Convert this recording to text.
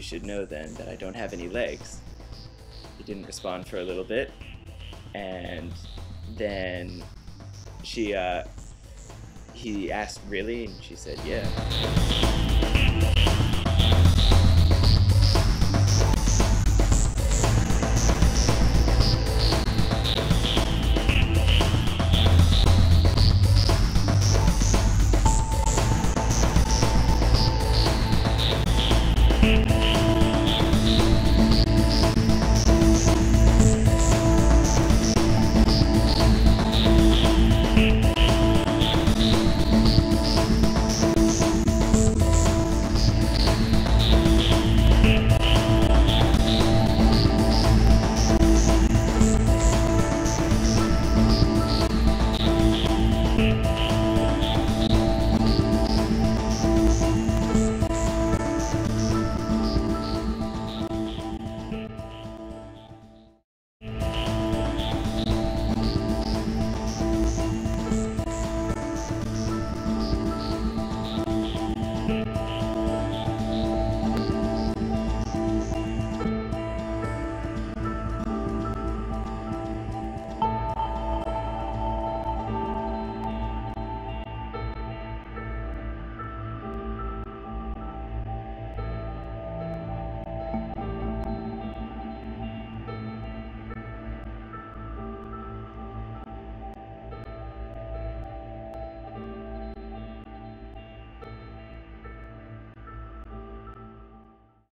should know then that I don't have any legs." He didn't respond for a little bit, and then he asked, "Really?" And she said, "Yeah."